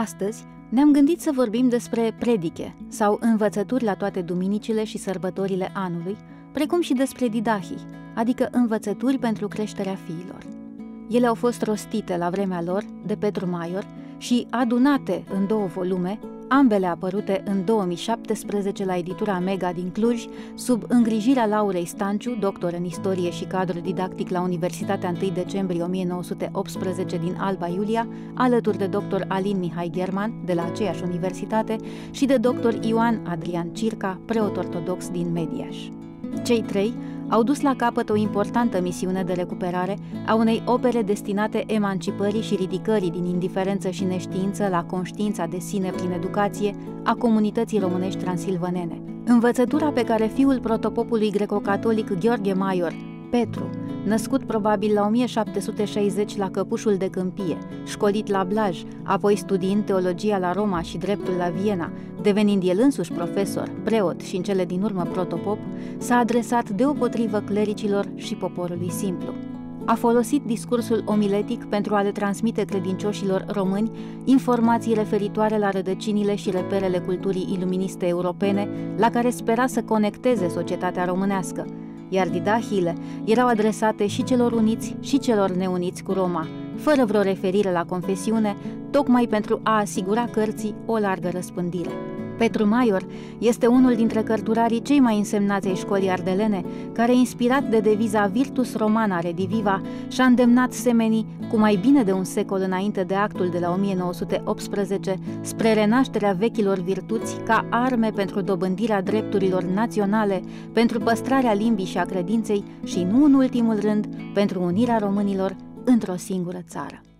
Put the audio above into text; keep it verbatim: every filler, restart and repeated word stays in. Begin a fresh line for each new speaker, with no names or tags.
Astăzi ne-am gândit să vorbim despre prediche sau învățături la toate duminicile și sărbătorile anului, precum și despre didahii, adică învățături pentru creșterea fiilor. Ele au fost rostite la vremea lor de Petru Maior și adunate în două volume, ambele apărute în două mii șaptesprezece la editura Mega din Cluj, sub îngrijirea Laurei Stanciu, doctor în istorie și cadru didactic la Universitatea întâi decembrie o mie nouă sute optsprezece din Alba Iulia, alături de doctor Alin Mihai German, de la aceeași universitate, și de doctor Ioan Adrian Circa, preot ortodox din Mediaș. Cei trei au dus la capăt o importantă misiune de recuperare a unei opere destinate emancipării și ridicării din indiferență și neștiință la conștiința de sine prin educație a comunității românești transilvanene. Învățătura pe care fiul protopopului greco-catolic Gheorghe Maior, Petru, născut probabil la o mie șapte sute șaizeci la Căpușul de Câmpie, școlit la Blaj, apoi studiind teologia la Roma și dreptul la Viena, devenind el însuși profesor, preot și în cele din urmă protopop, s-a adresat deopotrivă clericilor și poporului simplu. A folosit discursul omiletic pentru a le transmite credincioșilor români informații referitoare la rădăcinile și reperele culturii iluministe europene, la care spera să conecteze societatea românească, iar didahiile erau adresate și celor uniți și celor neuniți cu Roma, fără vreo referire la confesiune, tocmai pentru a asigura cărții o largă răspândire. Petru Maior este unul dintre cărturarii cei mai însemnați ai școlii ardelene, care, inspirat de deviza Virtus Romana Rediviva, și-a îndemnat semenii cu mai bine de un secol înainte de actul de la o mie nouă sute optsprezece spre renașterea vechilor virtuți ca arme pentru dobândirea drepturilor naționale, pentru păstrarea limbii și a credinței și, nu în ultimul rând, pentru unirea românilor într-o singură țară.